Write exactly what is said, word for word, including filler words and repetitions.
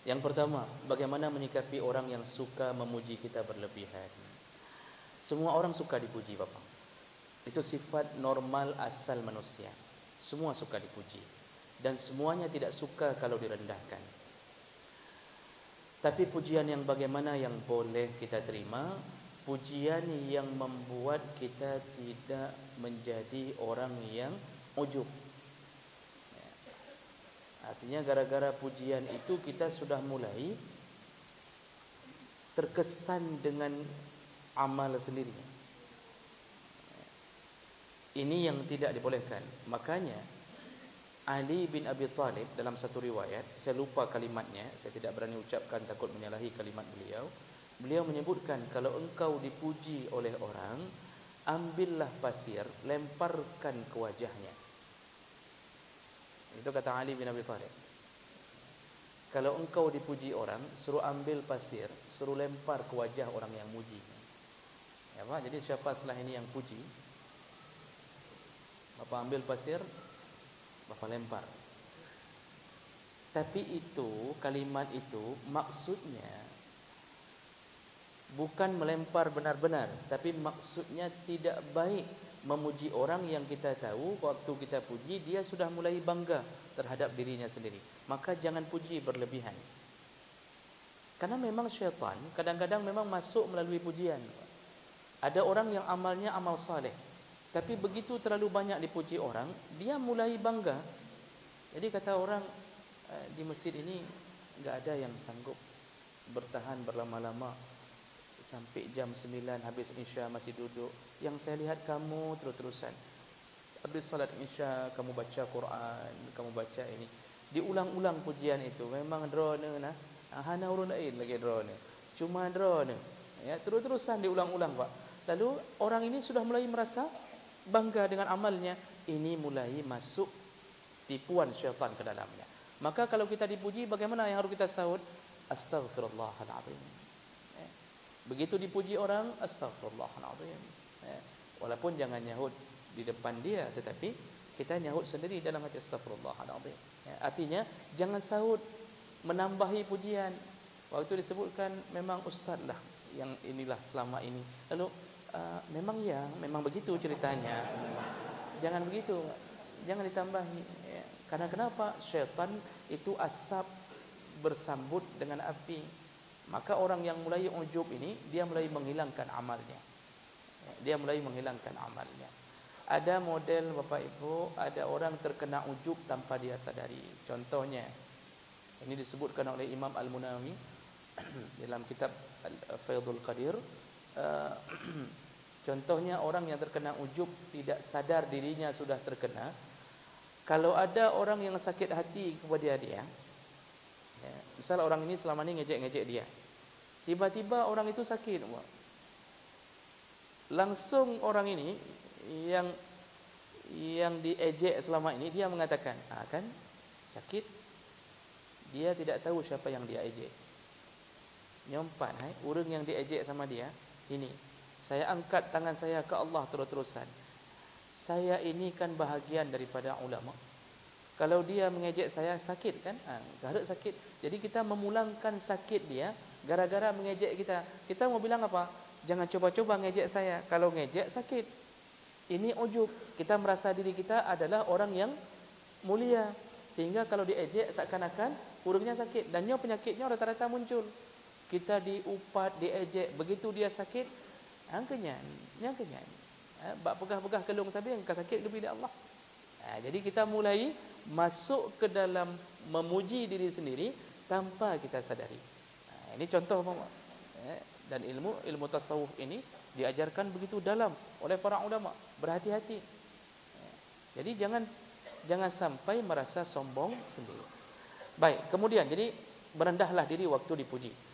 Yang pertama, bagaimana menyikapi orang yang suka memuji kita berlebihan. Semua orang suka dipuji, Bapak. Itu sifat normal asal manusia. Semua suka dipuji. Dan semuanya tidak suka kalau direndahkan. Tapi pujian yang bagaimana yang boleh kita terima? Pujian yang membuat kita tidak menjadi orang yang ujub. Artinya gara-gara pujian itu kita sudah mulai terkesan dengan amal sendiri. Ini yang tidak dibolehkan. Makanya Ali bin Abi Thalib dalam satu riwayat, saya lupa kalimatnya, saya tidak berani ucapkan takut menyalahi kalimat beliau. Beliau menyebutkan, kalau engkau dipuji oleh orang, ambillah pasir, lemparkan ke wajahnya. Itu kata Ali bin Abi Thalib. Kalau engkau dipuji orang, suruh ambil pasir, suruh lempar ke wajah orang yang muji. Ya, Pak? Jadi siapa setelah ini yang puji, Bapak ambil pasir, Bapak lempar. Tapi itu, kalimat itu maksudnya bukan melempar benar-benar, tapi maksudnya tidak baik memuji orang yang kita tahu waktu kita puji dia sudah mulai bangga terhadap dirinya sendiri. Maka jangan puji berlebihan. Karena memang syaitan kadang-kadang memang masuk melalui pujian. Ada orang yang amalnya amal saleh, tapi begitu terlalu banyak dipuji orang, dia mulai bangga. Jadi kata orang, di masjid ini enggak ada yang sanggup bertahan berlama-lama sampai jam sembilan habis Isya masih duduk. Yang saya lihat kamu terus-terusan. Habis salat Isya kamu baca Quran, kamu baca ini. Diulang-ulang pujian itu. Memang drone nah. Hana urun lain lagi drone. Cuma drone. Ya, terus-terusan diulang-ulang, Pak. Lalu orang ini sudah mulai merasa bangga dengan amalnya. Ini mulai masuk tipuan syaitan ke dalamnya. Maka kalau kita dipuji, bagaimana yang harus kita sahut? Astaghfirullahaladzim. Begitu dipuji orang, astaghfirullahaladzim. Walaupun jangan nyahut di depan dia, tetapi kita nyahut sendiri dalam hati, astaghfirullahaladzim. Artinya jangan sahut menambahi pujian. Waktu disebutkan memang ustaz lah yang inilah selama ini. Lalu uh, memang ya, memang begitu ceritanya. Jangan begitu, jangan ditambahi. Ya. Karena kenapa? Syaitan itu asap bersambut dengan api. Maka orang yang mulai ujub ini, dia mulai menghilangkan amalnya. Dia mulai menghilangkan amalnya. Ada model Bapak Ibu, ada orang terkena ujub tanpa dia sadari. Contohnya, ini disebutkan oleh Imam Al-Munawi dalam kitab Faidul Qadir. Contohnya orang yang terkena ujub tidak sadar dirinya sudah terkena. Kalau ada orang yang sakit hati kepada dia, ya, misal orang ini selama ini ngejek-ngejek dia, tiba-tiba orang itu sakit, langsung orang ini yang yang diejek selama ini dia mengatakan, ah, kan sakit, dia tidak tahu siapa yang dia ejek. Nyompat, hai, orang yang diejek sama dia ini, saya angkat tangan saya ke Allah terus-terusan. Saya ini kan bahagian daripada ulama. Kalau dia mengejek saya sakit kan? Ah, garuk sakit. Jadi kita memulangkan sakit dia gara-gara mengejek kita. Kita mau bilang apa? Jangan coba-coba ngejek saya. Kalau ngejek sakit. Ini ujub. Kita merasa diri kita adalah orang yang mulia. Sehingga kalau diejek seakan-akan urungnya sakit. Dan penyakitnya rata-rata muncul. Kita diupat, diejek. Begitu dia sakit, angkanya, nyangkanya. Bak pegah-pegah kelung tapi yang sakit kepada Allah. Ha, jadi kita mulai masuk ke dalam memuji diri sendiri tanpa kita sadari. Ha, ini contoh, dan ilmu ilmu tasawuf ini diajarkan begitu dalam oleh para ulama. Berhati-hati. Jadi jangan jangan sampai merasa sombong sendiri. Baik, kemudian jadi merendahlah diri waktu dipuji.